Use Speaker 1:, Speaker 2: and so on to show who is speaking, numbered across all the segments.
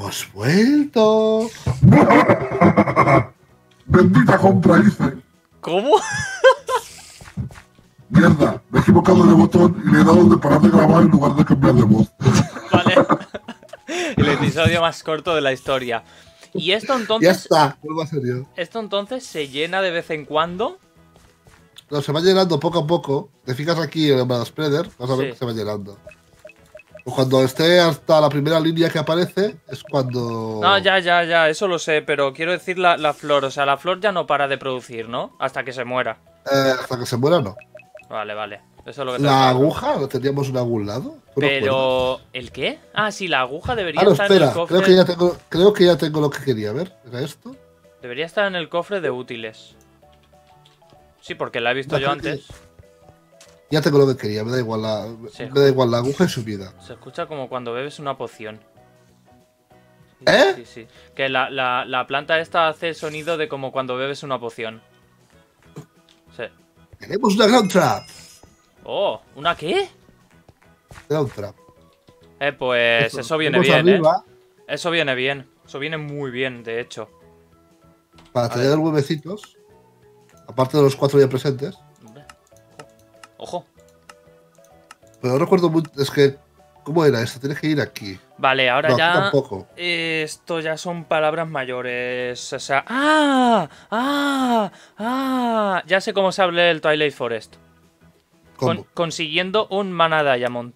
Speaker 1: ¡Hemos vuelto!
Speaker 2: Bendita compra hice.
Speaker 3: ¿Cómo?
Speaker 2: Mierda, me he equivocado de botón y le he dado de parar de grabar en lugar de cambiar de voz.
Speaker 3: Vale. El episodio más corto de la historia. Y esto
Speaker 1: Ya
Speaker 3: entonces.
Speaker 1: está, vuelvo a ser yo.
Speaker 3: Esto entonces se llena de vez en cuando.
Speaker 1: No, se va llenando poco a poco. Te fijas aquí en el spreader, vas a ver
Speaker 3: Sí.
Speaker 1: que se va llenando. Pues cuando esté hasta la primera línea que aparece, es cuando.
Speaker 3: No, ya, eso lo sé, pero quiero decir la flor. O sea, la flor ya no para de producir, ¿no? Hasta que se muera.
Speaker 1: Hasta que se muera, no.
Speaker 3: Vale. Eso es lo que
Speaker 1: La
Speaker 3: tengo.
Speaker 1: aguja, ¿lo teníamos en algún lado? ¿Tú no acuerdas?
Speaker 3: Pero. ¿El qué? Ah, sí, la aguja debería
Speaker 1: Ah, no,
Speaker 3: estar en
Speaker 1: espera.
Speaker 3: el cofre.
Speaker 1: Creo que ya tengo lo que quería. A ver, ¿era esto?
Speaker 3: Debería estar en el cofre de útiles. Sí, porque la he visto
Speaker 1: No,
Speaker 3: yo
Speaker 1: creo que-
Speaker 3: antes.
Speaker 1: Ya tengo lo que quería. Me da igual
Speaker 3: Sí.
Speaker 1: me da igual la aguja y su vida.
Speaker 3: Se escucha como cuando bebes una poción. Sí,
Speaker 1: ¿Eh?
Speaker 3: Sí. Que la planta esta hace el sonido de como cuando bebes una poción. Sí.
Speaker 1: Tenemos una ground trap.
Speaker 3: Oh, ¿una qué?
Speaker 1: Ground trap.
Speaker 3: Pues eso viene
Speaker 1: Tenemos
Speaker 3: bien,
Speaker 1: arriba,
Speaker 3: Eso viene bien. Eso viene muy bien, de hecho.
Speaker 1: para
Speaker 3: ver.
Speaker 1: tener huevecitos. Aparte de los 4 ya presentes.
Speaker 3: Ojo.
Speaker 1: Pero no recuerdo muy. Es que. ¿Cómo era esto? Tienes que ir aquí.
Speaker 3: Vale, ahora
Speaker 1: No, aquí
Speaker 3: ya.
Speaker 1: tampoco.
Speaker 3: Esto ya son palabras mayores. O sea. Ya sé cómo se habla el Twilight Forest.
Speaker 1: ¿Cómo?
Speaker 3: Consiguiendo un Mana Diamond.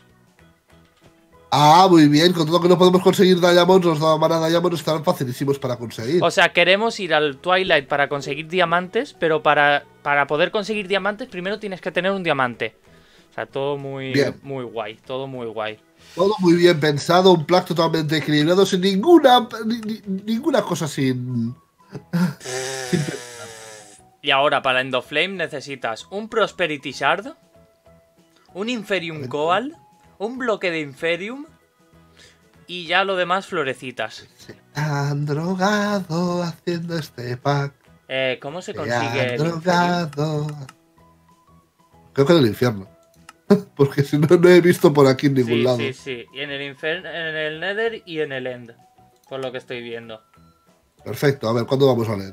Speaker 1: Ah, muy bien. Con todo que no podemos conseguir Diamonds, los Mana Diamonds estarán facilísimos para conseguir.
Speaker 3: O sea, queremos ir al Twilight para conseguir diamantes, pero para poder conseguir diamantes primero tienes que tener un diamante. O sea, todo muy guay, todo muy guay.
Speaker 1: Todo muy bien pensado, un plan totalmente equilibrado, sin ninguna cosa sin pensar.
Speaker 3: Y ahora para End of Flame necesitas un Prosperity Shard, un Inferium Coal, un bloque de Inferium y ya lo demás florecitas.
Speaker 1: Se han drogado haciendo este pack.
Speaker 3: ¿Cómo se
Speaker 1: Se
Speaker 3: consigue
Speaker 1: han
Speaker 3: el Inferium?
Speaker 1: drogado. Creo que en el infierno. Porque si no, no he visto por aquí en ningún lado.
Speaker 3: Sí. Y en el Nether y en el End. Por lo que estoy viendo.
Speaker 1: Perfecto, a ver, ¿cuándo vamos a leer?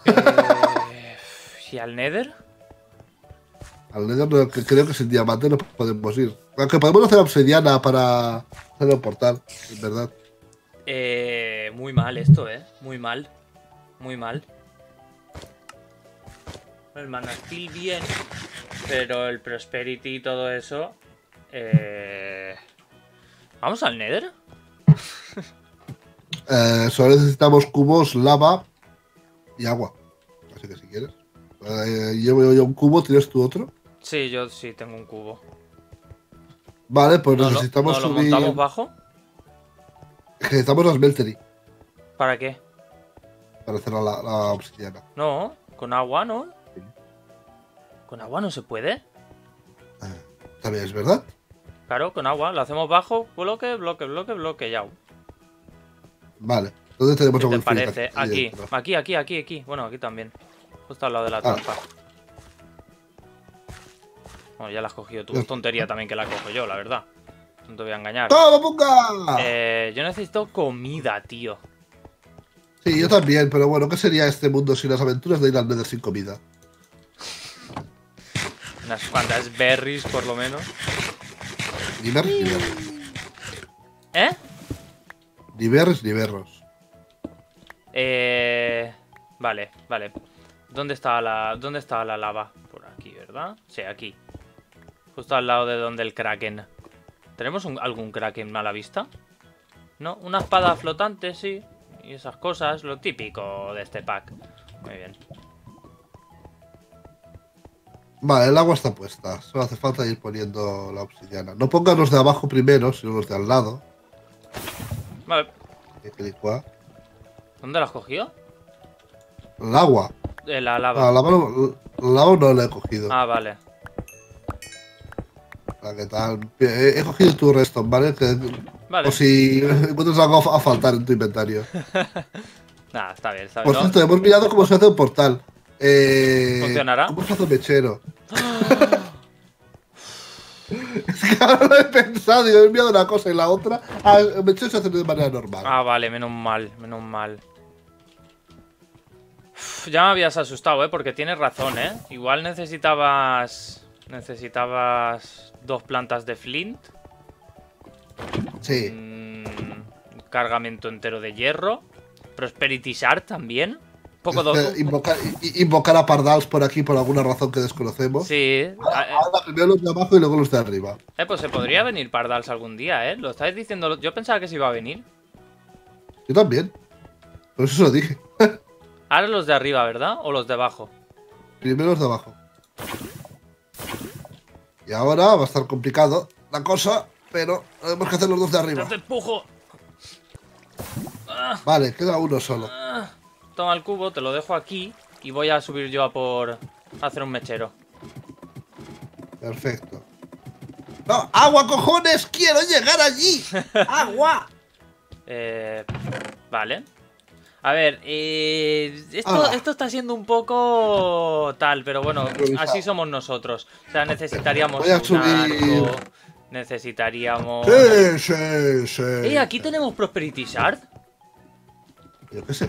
Speaker 3: ¿Y al Nether?
Speaker 1: Al Nether no, que creo que sin diamante no podemos ir. Aunque podemos hacer obsidiana para hacer el portal, en verdad.
Speaker 3: Muy mal esto, Muy mal. Muy mal. El manastil bien, pero el Prosperity y todo eso... ¿Vamos al Nether?
Speaker 1: Solo necesitamos cubos, lava y agua. Así que si quieres. Llevo yo un cubo, ¿tienes tú otro?
Speaker 3: Sí, yo sí tengo un cubo.
Speaker 1: Vale, pues
Speaker 3: ¿No
Speaker 1: necesitamos
Speaker 3: lo
Speaker 1: subir.
Speaker 3: montamos bajo?
Speaker 1: Necesitamos la smeltery
Speaker 3: ¿Para qué?
Speaker 1: para hacer la obsidiana.
Speaker 3: No, con agua, ¿no?
Speaker 1: Sí.
Speaker 3: ¿Con agua no se puede?
Speaker 1: También es verdad.
Speaker 3: Claro, con agua. Lo hacemos bajo, bloque, ya.
Speaker 1: Vale. ¿Dónde tenemos
Speaker 3: ¿Qué
Speaker 1: agua
Speaker 3: te
Speaker 1: infinita?
Speaker 3: parece?
Speaker 1: Ahí
Speaker 3: Aquí,
Speaker 1: dentro.
Speaker 3: aquí. Bueno, aquí también. Justo al lado de la trampa. Bueno, ya la has cogido tú. Es tontería también que la cojo yo, la verdad. No te voy a engañar.
Speaker 1: ¡Toma, punga!
Speaker 3: Yo necesito comida, tío.
Speaker 1: Sí, yo también, pero bueno, ¿qué sería este mundo sin las aventuras de ir al Nether sin comida?
Speaker 3: Unas cuantas berries, por lo menos.
Speaker 1: Ni berries ni berros.
Speaker 3: ¿Eh?
Speaker 1: Ni berries ni berros.
Speaker 3: Vale. ¿Dónde está la lava? Por aquí, ¿verdad? Sí, aquí. Justo al lado de donde el Kraken. ¿Tenemos algún Kraken a la vista? ¿No? Una espada flotante, sí. Y esas cosas, lo típico de este pack. Muy bien.
Speaker 1: Vale, el agua está puesta. Solo hace falta ir poniendo la obsidiana. No pongan los de abajo primero, sino los de al lado.
Speaker 3: Vale. ¿Dónde la has cogido?
Speaker 1: El agua.
Speaker 3: La lava.
Speaker 1: La lava no la he cogido.
Speaker 3: Ah, vale.
Speaker 1: ¿Qué tal? He cogido tu redstone, ¿vale?
Speaker 3: Vale.
Speaker 1: O si encuentras algo a faltar en tu inventario.
Speaker 3: Nada, está bien.
Speaker 1: Por cierto, hemos mirado cómo se hace un portal.
Speaker 3: ¿Funcionará?
Speaker 1: ¿Cómo se hace un mechero? Es que ahora lo he pensado y he enviado una cosa y la otra. Me he hecho eso hacer de manera normal.
Speaker 3: Ah, vale, menos mal, menos mal. Uf, ya me habías asustado, porque tienes razón, Igual necesitabas 2 plantas de flint.
Speaker 1: Sí.
Speaker 3: Un cargamento entero de hierro. Prosperity Shard también.
Speaker 1: Invocar a Pardals por aquí por alguna razón que desconocemos.
Speaker 3: Sí.
Speaker 1: Ahora primero los de abajo y luego los de arriba.
Speaker 3: Pues se podría venir Pardals algún día, Lo estáis diciendo. Yo pensaba que se iba a venir.
Speaker 1: Yo también. Por eso se lo dije.
Speaker 3: Ahora los de arriba, ¿verdad? ¿O los de abajo?
Speaker 1: Primero los de abajo. Y ahora va a estar complicado la cosa, pero tenemos que hacer los dos de arriba.
Speaker 3: ¡Te empujo!
Speaker 1: Vale, queda uno solo.
Speaker 3: Toma el cubo, te lo dejo aquí. Y voy a subir yo a hacer un mechero.
Speaker 1: Perfecto. ¡No! ¡Agua, cojones! ¡Quiero llegar allí! ¡Agua!
Speaker 3: Vale. A ver, esto está siendo un poco tal, pero bueno, así somos nosotros. O sea, necesitaríamos
Speaker 1: Voy a
Speaker 3: un
Speaker 1: subir.
Speaker 3: arco, necesitaríamos...
Speaker 1: Sí.
Speaker 3: Aquí tenemos Prosperity Shard.
Speaker 1: Yo qué sé.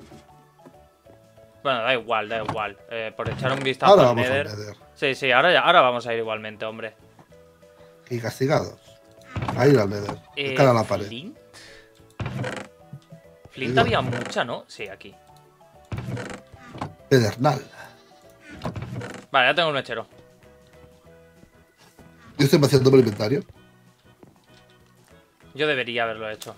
Speaker 3: Bueno, da igual. Por echar un vistazo
Speaker 1: Ahora
Speaker 3: al
Speaker 1: vamos
Speaker 3: Nether.
Speaker 1: al Nether.
Speaker 3: Sí, ahora vamos a ir igualmente, hombre.
Speaker 1: Y castigados. Ahí al Nether. Cara a la pared.
Speaker 3: ¿Flint? Flint había mucha, ¿no? Sí, aquí.
Speaker 1: Pedernal.
Speaker 3: Vale, ya tengo un mechero.
Speaker 1: Yo estoy vaciando el inventario.
Speaker 3: Yo debería haberlo hecho.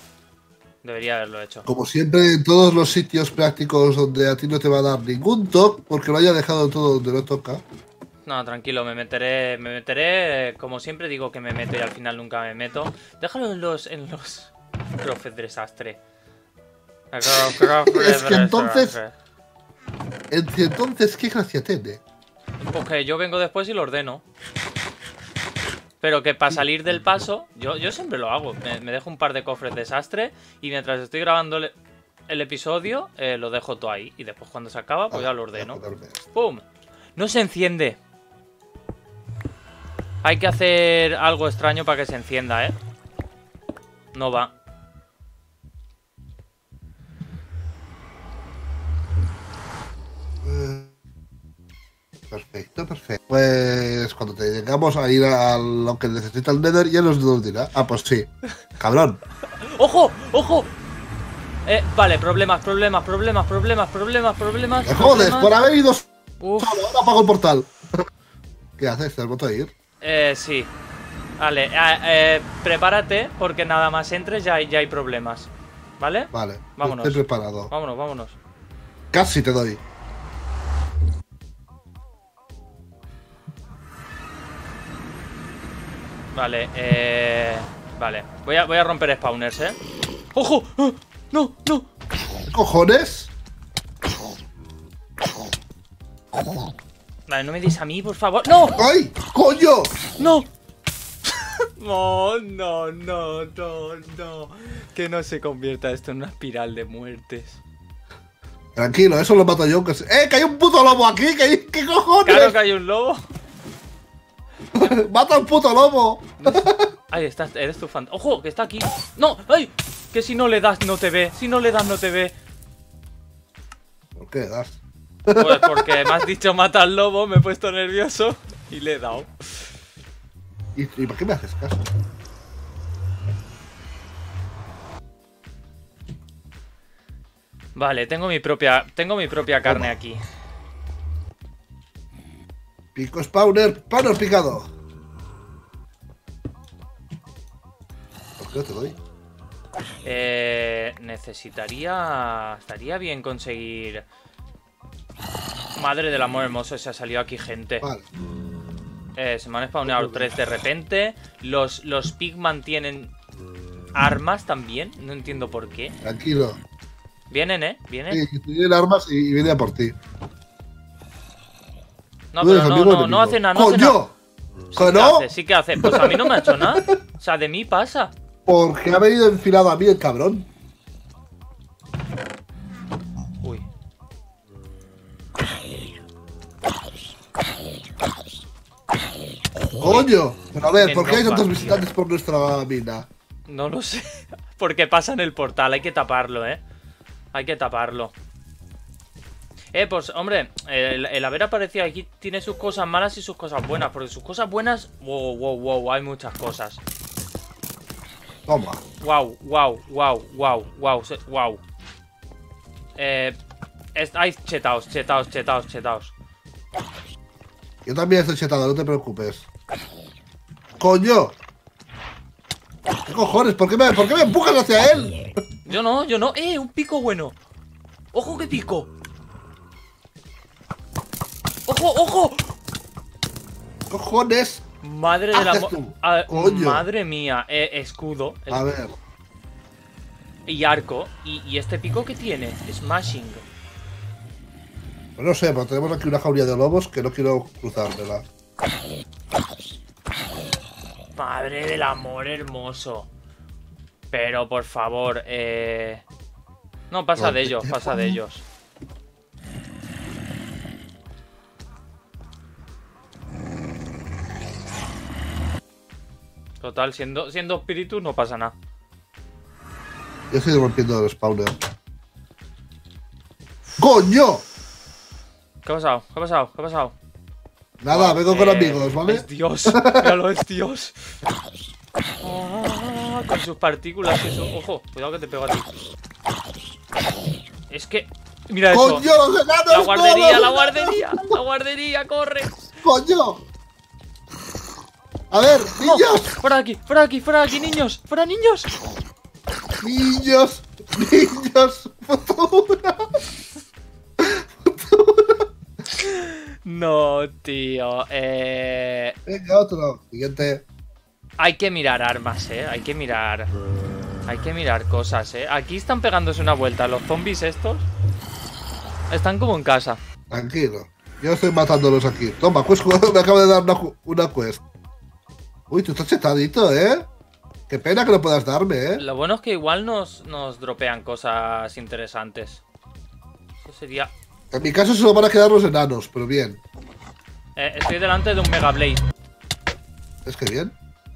Speaker 1: Como siempre, en todos los sitios prácticos donde a ti no te va a dar ningún toque, porque lo haya dejado todo donde no toca.
Speaker 3: No, tranquilo, me meteré. Como siempre digo que me meto y al final nunca me meto. Déjalo en los crofes de desastre.
Speaker 1: Es que entonces, ¿qué gracia tiene?
Speaker 3: Porque yo vengo después y lo ordeno. Pero que para salir del paso, yo siempre lo hago. Me dejo un par de cofres desastre y mientras estoy grabando el episodio, lo dejo todo ahí. Y después cuando se acaba, pues ya lo ordeno. ¡Pum! No se enciende. Hay que hacer algo extraño para que se encienda, No va.
Speaker 1: Perfecto. Pues cuando te llegamos a ir a lo que necesita el Nether, ya nos dirá. Ah, pues sí. Cabrón.
Speaker 3: ¡Ojo! Vale, problemas.
Speaker 1: ¡Me jodes! Por haber ido solo,
Speaker 3: Uf.
Speaker 1: ahora apago el portal. ¿Qué haces? ¿Te has vuelto a ir?
Speaker 3: Sí. Vale, prepárate porque nada más entres ya hay problemas. ¿Vale?
Speaker 1: Vale,
Speaker 3: Vámonos.
Speaker 1: estoy preparado.
Speaker 3: Vámonos.
Speaker 1: Casi te doy.
Speaker 3: Vale, vale. Voy a romper spawners, ¡Ojo! ¡Ah! ¡No!
Speaker 1: ¿Qué cojones?
Speaker 3: Vale, no me deis a mí, por favor. ¡No!
Speaker 1: ¡Ay! ¡Coño!
Speaker 3: ¡No! No. Que no se convierta esto en una espiral de muertes.
Speaker 1: Tranquilo, eso lo mato yo. ¡Que hay un puto lobo aquí! ¿Qué cojones?
Speaker 3: Claro que hay un lobo.
Speaker 1: ¡Mata al puto lobo!
Speaker 3: Ahí estás, eres tu fan. ¡Ojo! Que está aquí. ¡No! ¡Ay! Que si no le das no te ve.
Speaker 1: ¿Por qué das?
Speaker 3: Pues porque me has dicho mata al lobo, me he puesto nervioso y le he dado.
Speaker 1: ¿Y por qué me haces caso?
Speaker 3: Vale, tengo mi propia carne aquí.
Speaker 1: Pico spawner picado. ¿Por qué no te doy?
Speaker 3: Estaría bien conseguir... Madre del amor hermoso, se ha salido aquí gente.
Speaker 1: Vale.
Speaker 3: Se me han spawnado 3 de repente. Los pigman tienen armas también. No entiendo por qué.
Speaker 1: Tranquilo.
Speaker 3: Vienen, Vienen.
Speaker 1: Sí, tienen armas y viene a por ti.
Speaker 3: No, pero no hace nada.
Speaker 1: ¡Coño! ¿Que no?
Speaker 3: Sí que hace. Pues a mí no me ha hecho nada. O sea, de mí pasa.
Speaker 1: Porque ha venido enfilado a mí el cabrón.
Speaker 3: Uy.
Speaker 1: ¡Coño! Pero a ver, ¿por qué hay
Speaker 3: Enoja,
Speaker 1: tantos
Speaker 3: tío.
Speaker 1: visitantes por nuestra mina?
Speaker 3: No lo sé. Porque pasa en el portal. Hay que taparlo, ¿eh? Hay que taparlo. Pues, hombre, el haber aparecido aquí tiene sus cosas malas y sus cosas buenas. Porque sus cosas buenas... Wow, wow, wow. Hay muchas cosas.
Speaker 1: Toma.
Speaker 3: Wow, wow, wow, wow, wow, wow. Hay chetaos.
Speaker 1: Yo también estoy chetado, no te preocupes. ¡Coño! ¿Qué cojones? ¿Por qué me empujas hacia él?
Speaker 3: Yo no. Un pico bueno. ¡Ojo, qué pico! ¡Ojo!
Speaker 1: ¿Cojones?
Speaker 3: Madre de la...
Speaker 1: haces tú? Coño.
Speaker 3: Madre mía. Escudo.
Speaker 1: A ver.
Speaker 3: Y arco. ¿Y este pico qué tiene? Smashing.
Speaker 1: Pues no sé, pero tenemos aquí una jauría de lobos que no quiero cruzármela.
Speaker 3: Madre del amor hermoso. Pero, por favor, No, pasa de ellos. Total, siendo espíritus no pasa nada.
Speaker 1: Yo estoy rompiendo el spawner. ¡Coño!
Speaker 3: ¿Qué ha pasado?
Speaker 1: Nada, vengo con amigos, ¿vale?
Speaker 3: Es Dios, míralo, es Dios. Con sus partículas y eso. Ojo, cuidado que te pego a ti. Es que... Mira eso.
Speaker 1: ¡Coño, los enanos!
Speaker 3: La guardería, corre.
Speaker 1: ¡Coño! A ver,
Speaker 3: No,
Speaker 1: niños.
Speaker 3: fuera de aquí, niños. ¡Fuera, niños!
Speaker 1: Niños. Futura.
Speaker 3: No, tío.
Speaker 1: Venga, otro. Siguiente.
Speaker 3: Hay que mirar armas, Hay que mirar cosas, Aquí están pegándose una vuelta. Los zombies estos están como en casa.
Speaker 1: Tranquilo. Yo estoy matándolos aquí. Toma, pues me acabo de dar una quest. Uy, tú estás chetadito, ¿eh? Qué pena que no puedas darme, ¿eh?
Speaker 3: Lo bueno es que igual nos dropean cosas interesantes. Eso sería...
Speaker 1: En mi caso solo van a quedar los enanos, pero bien.
Speaker 3: Estoy delante de un Mega Blade.
Speaker 1: Es que bien.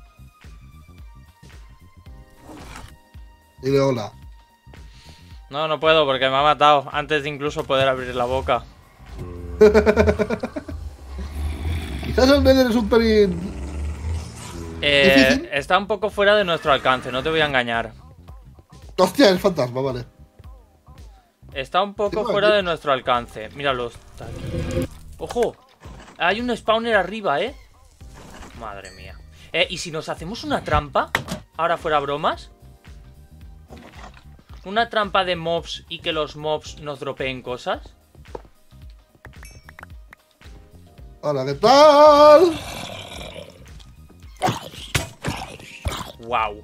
Speaker 1: Dile hola.
Speaker 3: No puedo porque me ha matado antes de incluso poder abrir la boca.
Speaker 1: Quizás el Nether es un pelín... ¿Difícil?
Speaker 3: Está un poco fuera de nuestro alcance, no te voy a engañar.
Speaker 1: Hostia, es fantasma, vale.
Speaker 3: Está un poco
Speaker 1: Tengo
Speaker 3: fuera
Speaker 1: aquí.
Speaker 3: de nuestro alcance. Míralo, está aquí. ¡Ojo! Hay un spawner arriba, ¿eh? Madre mía. ¿Y si nos hacemos una trampa? Ahora fuera bromas. Una trampa de mobs y que los mobs nos dropeen cosas.
Speaker 1: Hola, ¿qué tal?
Speaker 3: ¡Wow!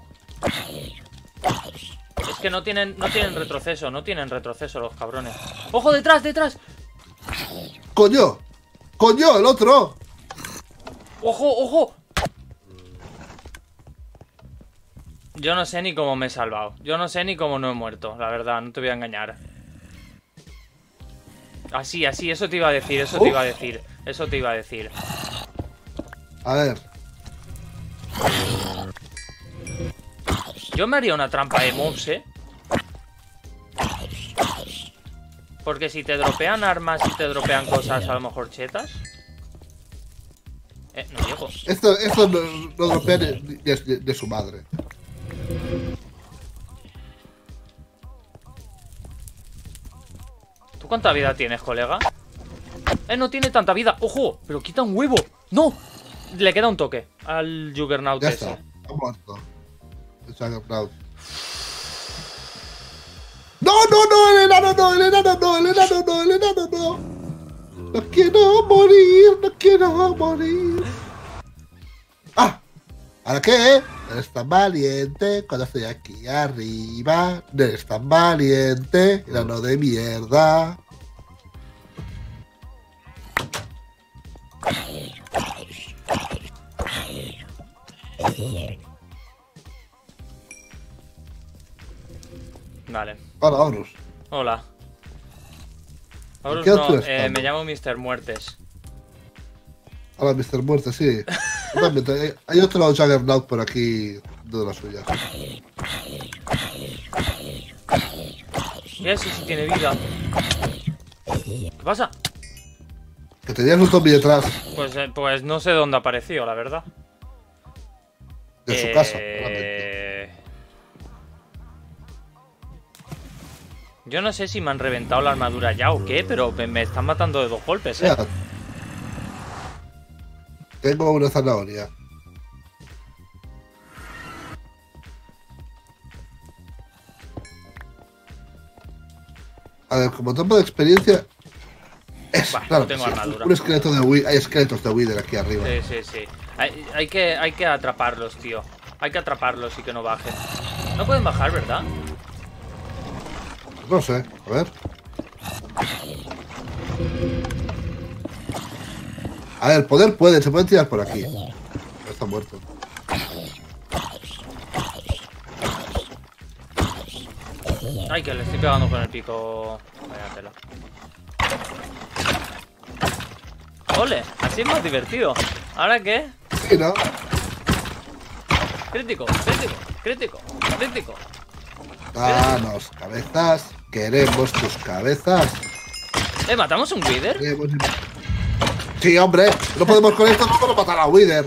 Speaker 3: Es que no tienen retroceso, los cabrones. ¡Ojo, detrás!
Speaker 1: ¡Coño! ¡Coño, el otro!
Speaker 3: ¡Ojo! Yo no sé ni cómo me he salvado. Yo no sé ni cómo no he muerto, la verdad, no te voy a engañar. Así, eso te iba a decir, eso te iba a decir.
Speaker 1: A ver.
Speaker 3: Yo me haría una trampa de mobs, porque si te dropean armas y te dropean cosas, a lo mejor chetas. No llego.
Speaker 1: Esto no dropea de su madre.
Speaker 3: ¿Tú cuánta vida tienes, colega? No tiene tanta vida. ¡Ojo! Pero quita un huevo. ¡No! Le queda un toque al Juggernaut
Speaker 1: Ya
Speaker 3: ese.
Speaker 1: está. Ha muerto. El Juggernaut. ¡No! ¡El enano no! ¡No quiero morir! ¡Ah! ¿Ahora qué? No eres tan valiente cuando estoy aquí arriba. No eres tan valiente, enano de mierda.
Speaker 3: Vale.
Speaker 1: Hola, Horus.
Speaker 3: Hola. Horus
Speaker 1: ¿Qué
Speaker 3: no,
Speaker 1: otro estado?
Speaker 3: me llamo Mr. Muertes.
Speaker 1: Hola, Mr. Muerte, sí. Totalmente. Hay otro Juggernaut por aquí de las suyas.
Speaker 3: Mira si tiene vida. ¿Qué pasa?
Speaker 1: Que tenías un zombie detrás
Speaker 3: Pues no sé dónde apareció, la verdad.
Speaker 1: de su casa. Realmente.
Speaker 3: Yo no sé si me han reventado la armadura ya o qué, pero me están matando de 2 golpes,
Speaker 1: Mira, tengo una zanahoria. A ver, como topo de experiencia. Es,
Speaker 3: Bah,
Speaker 1: claro,
Speaker 3: no tengo
Speaker 1: sí,
Speaker 3: armadura.
Speaker 1: un esqueleto de Wither. Hay esqueletos de Wither aquí arriba.
Speaker 3: Sí. Hay que atraparlos, tío. Hay que atraparlos y que no bajen. No pueden bajar, ¿verdad?
Speaker 1: No sé, a ver. A ver, poder pueden, se pueden tirar por aquí. Ya está muerto.
Speaker 3: Ay, que le estoy pegando con el pico. Vaya tela. ¡Ole! Así es más divertido. ¿Ahora qué?
Speaker 1: Sí, ¿no?
Speaker 3: Crítico.
Speaker 1: Danos cabezas. Queremos tus cabezas.
Speaker 3: ¿Matamos un Wither?
Speaker 1: Sí, hombre. No podemos con esto, no podemos matar a Wither.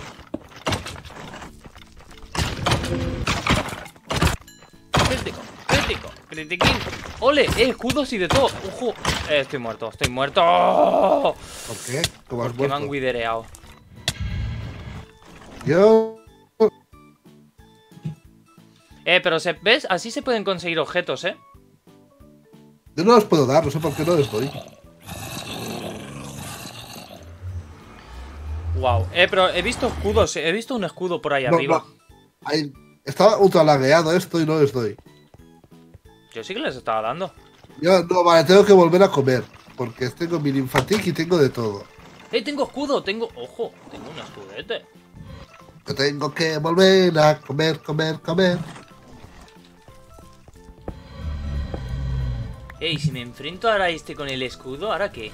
Speaker 3: Critiquín. ¡Ole! Escudos y de todo. ¡Ojo! Estoy muerto.
Speaker 1: ¿Por qué? ¿Cómo has
Speaker 3: Que me han
Speaker 1: muerto?
Speaker 3: widereado.
Speaker 1: Yo...
Speaker 3: Pero ¿ves? Así se pueden conseguir objetos, ¿eh?
Speaker 1: Yo no los puedo dar, no sé por qué no les doy.
Speaker 3: Wow. Pero he visto escudos. He visto un escudo por ahí
Speaker 1: No,
Speaker 3: arriba.
Speaker 1: no. Estaba ultra lagueado esto y no les doy.
Speaker 3: Yo sí que les estaba dando.
Speaker 1: Yo, no, vale, tengo que volver a comer. Porque tengo mini infantil y tengo de todo.
Speaker 3: Tengo escudo. Ojo, tengo un escudete.
Speaker 1: Yo tengo que volver a comer.
Speaker 3: ¿Y si me enfrento ahora a este con el escudo? ¿Ahora qué?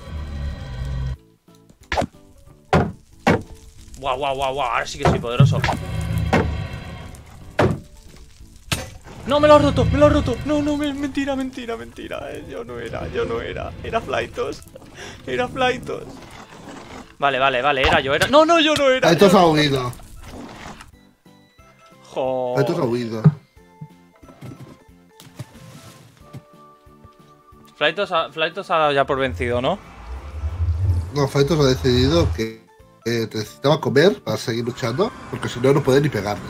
Speaker 3: Guau. Ahora sí que soy poderoso. No, me lo ha roto. No, mentira. Yo no era. Era Flytos. Vale, era yo. No, yo no era.
Speaker 1: Esto se ha huido.
Speaker 3: Joder.
Speaker 1: Esto se ha huido.
Speaker 3: Flytos ha dado ya por vencido, ¿no?
Speaker 1: No, Faitos ha decidido que necesitaba comer para seguir luchando. Porque si no, no puede ni pegarme.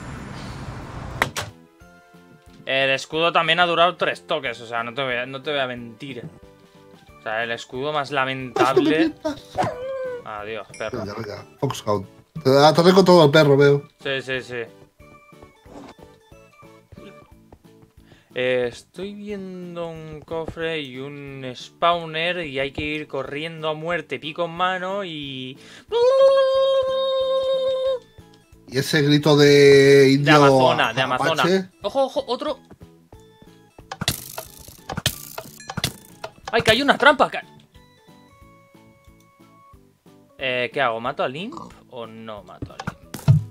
Speaker 3: El escudo también ha durado 3 toques, o sea, no te voy a mentir. O sea, el escudo más lamentable. Adiós, perro.
Speaker 1: Venga. Foxhound. Te ataré con todo el perro, veo.
Speaker 3: Sí. Estoy viendo un cofre y un spawner y hay que ir corriendo a muerte, pico en mano y...
Speaker 1: Y ese grito de indio...
Speaker 3: De Amazona.
Speaker 1: apache.
Speaker 3: Ojo, otro. ¡Ay, que hay una trampa! ¿Qué hago? ¿Mato a Limp o no mato a Limp?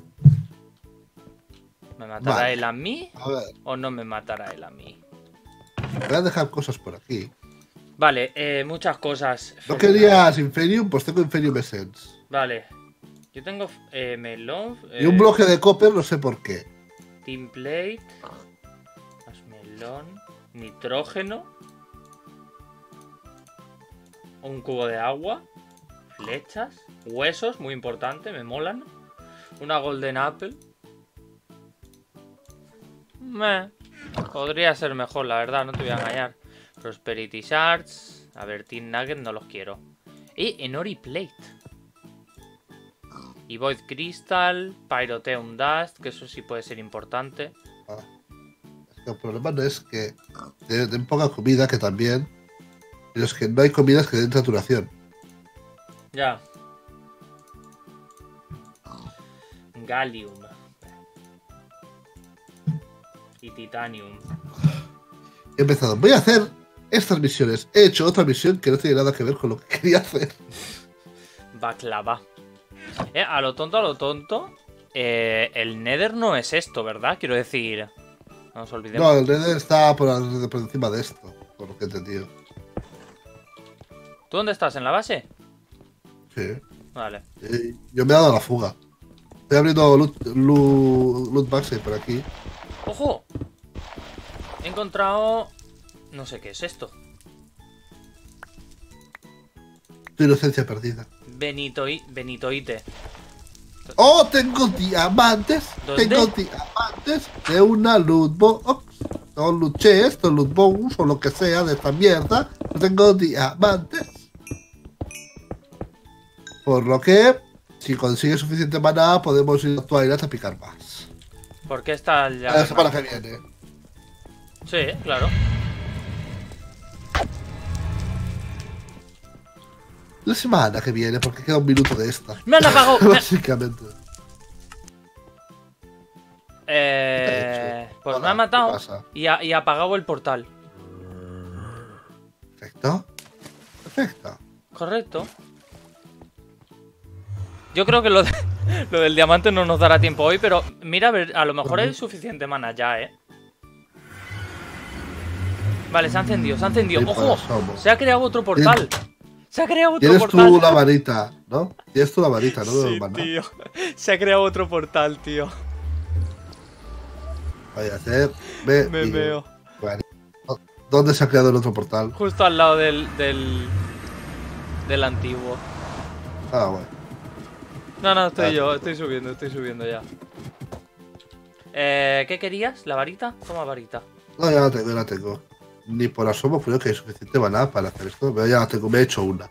Speaker 3: ¿Me matará
Speaker 1: Vale.
Speaker 3: él a mí
Speaker 1: A ver,
Speaker 3: o no me matará él a mí?
Speaker 1: voy a dejar cosas por aquí.
Speaker 3: Vale, muchas cosas.
Speaker 1: ¿No querías Inferium? Pues tengo Inferium Essence.
Speaker 3: Vale. Yo tengo melón.
Speaker 1: Y un bloque de copper, no sé por qué.
Speaker 3: Teamplate. Más melón. Nitrógeno. Un cubo de agua. Flechas. Huesos, muy importante, me molan. Una Golden Apple. Podría ser mejor, la verdad, no te voy a engañar. Prosperity Shards. A ver, Team Nugget no los quiero. Enori Plate. Y Void Crystal. Pyrotheum Dust, que eso sí puede ser importante.
Speaker 1: Es que el problema no es que den poca comida, que también. Pero es que no hay comidas que den saturación.
Speaker 3: Ya. Gallium. Y Titanium.
Speaker 1: He empezado, voy a hacer estas misiones. He hecho otra misión que no tiene nada que ver con lo que quería hacer.
Speaker 3: Baklava. A lo tonto, el Nether no es esto, ¿verdad? Quiero decir... No nos olvidemos.
Speaker 1: No, el Nether está por encima de esto, por lo que he entendido.
Speaker 3: ¿Tú dónde estás? ¿En la base?
Speaker 1: Sí.
Speaker 3: Vale.
Speaker 1: Yo me he dado la fuga. Estoy abriendo loot boxes por aquí.
Speaker 3: ¡Ojo! He encontrado... No sé qué es esto.
Speaker 1: Tu inocencia perdida.
Speaker 3: Benitoite.
Speaker 1: ¡Oh! Tengo diamantes.
Speaker 3: ¿Dónde?
Speaker 1: Tengo diamantes de una loot box. No luché esto, loot box o lo que sea de esta mierda. Tengo diamantes. Por lo que, si consigue suficiente maná, podemos ir a Twilight a picar más.
Speaker 3: ¿Por qué está ya?
Speaker 1: La semana que viene.
Speaker 3: Sí, claro.
Speaker 1: La semana que viene, porque queda un minuto de esta.
Speaker 3: ¡Me han apagado!
Speaker 1: Básicamente.
Speaker 3: Pues
Speaker 1: Hola,
Speaker 3: me ha matado
Speaker 1: ¿qué pasa?
Speaker 3: y ha apagado el portal.
Speaker 1: Perfecto. Perfecto.
Speaker 3: Correcto. Yo creo que lo del diamante no nos dará tiempo hoy, pero mira, a ver, a lo mejor hay suficiente mana ya, ¿eh? Vale, se ha encendido, se ha encendido.
Speaker 1: Sí,
Speaker 3: ¡Ojo!
Speaker 1: pues somos.
Speaker 3: Se ha creado otro portal. Se ha creado otro
Speaker 1: Tienes
Speaker 3: portal.
Speaker 1: tú la varita, ¿no? Tienes tú la varita, ¿no?
Speaker 3: Sí,
Speaker 1: Maná.
Speaker 3: tío. Se ha creado otro portal, tío.
Speaker 1: Vaya a hacer. Me
Speaker 3: meo.
Speaker 1: ¿Dónde se ha creado el otro portal?
Speaker 3: Justo al lado del antiguo.
Speaker 1: Ah, bueno.
Speaker 3: No, estoy subiendo ya. ¿Qué querías? ¿La varita? Toma varita.
Speaker 1: No, ya la tengo. Ni por asomo creo que hay suficiente maná para hacer esto. Pero ya la tengo, me he hecho una.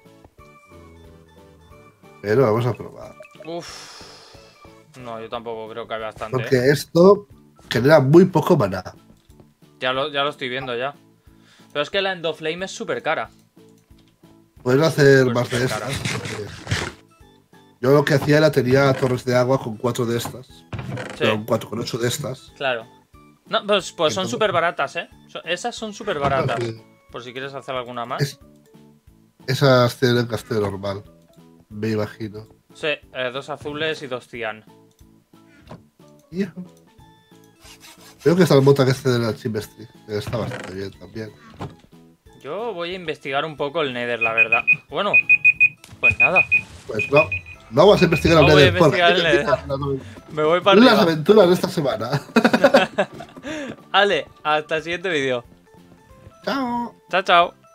Speaker 1: Pero vamos a probar.
Speaker 3: Uf. No, yo tampoco creo que haya bastante.
Speaker 1: Porque esto genera muy poco maná.
Speaker 3: Ya lo estoy viendo ya. Pero es que la Endoflame es súper cara.
Speaker 1: Puedes hacer
Speaker 3: Pues
Speaker 1: más de
Speaker 3: súper cara.
Speaker 1: estas. Yo lo que hacía era tenía torres de agua con 4 de estas.
Speaker 3: Sí,
Speaker 1: Pero 4 con 8 de estas.
Speaker 3: claro. No, pues son súper baratas, ¿eh? Esas son súper baratas.
Speaker 1: Sí.
Speaker 3: Por si quieres hacer alguna más.
Speaker 1: Esas tienen gasto normal. Me imagino.
Speaker 3: Sí, 2 azules y 2 cian.
Speaker 1: Yeah. Creo que está el mota que este de la Chimestry. Está bastante bien también.
Speaker 3: Yo voy a investigar un poco el Nether, la verdad. Bueno, pues nada.
Speaker 1: Pues no. No vamos a investigar
Speaker 3: No
Speaker 1: el
Speaker 3: voy a
Speaker 1: Nether.
Speaker 3: investigar
Speaker 1: porque
Speaker 3: el Nether. Me voy para
Speaker 1: las
Speaker 3: arriba.
Speaker 1: aventuras de esta semana.
Speaker 3: Ale, hasta el siguiente vídeo.
Speaker 1: Chao.
Speaker 3: Chao, chao.